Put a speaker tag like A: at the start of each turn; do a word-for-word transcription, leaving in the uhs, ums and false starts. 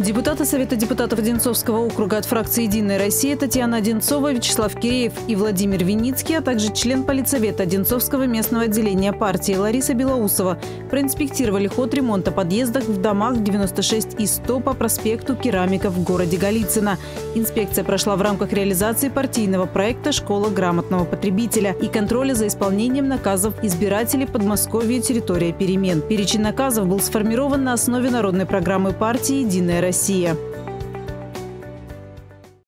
A: Депутаты Совета депутатов Одинцовского округа от фракции «Единая Россия» Татьяна Одинцова, Вячеслав Киреев и Владимир Виницкий, а также член политсовета Одинцовского местного отделения партии Лариса Белоусова проинспектировали ход ремонта подъездов в домах девяносто шесть и сто по проспекту Керамиков в городе Голицыно. Инспекция прошла в рамках реализации партийного проекта «Школа грамотного потребителя» и контроля за исполнением наказов избирателей Подмосковья «Территория перемен». Перечень наказов был сформирован на основе народной программы партии «Единая Россия».